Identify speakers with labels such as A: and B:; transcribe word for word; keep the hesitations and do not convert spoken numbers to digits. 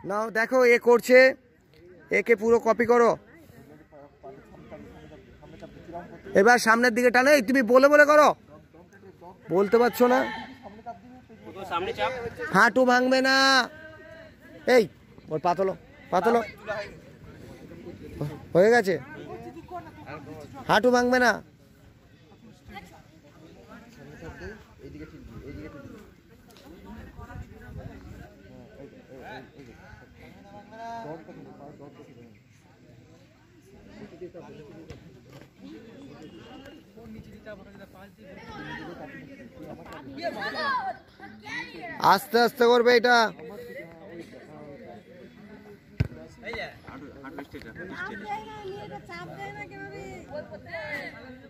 A: নাও দেখো এ করছে, একে পুরো কপি করো। এবার সামনের দিকে টানো। এই তুমি বলে বলে করো, বলতে পারছো না? হাঁটু ভাঙবে না। এই ওর পাতলো পাতলো হয়ে গেছে, হাঁটু ভাঙবে না। আস্তে আস্তে করবে এটা।
B: চাপ দেয় না কেন রে?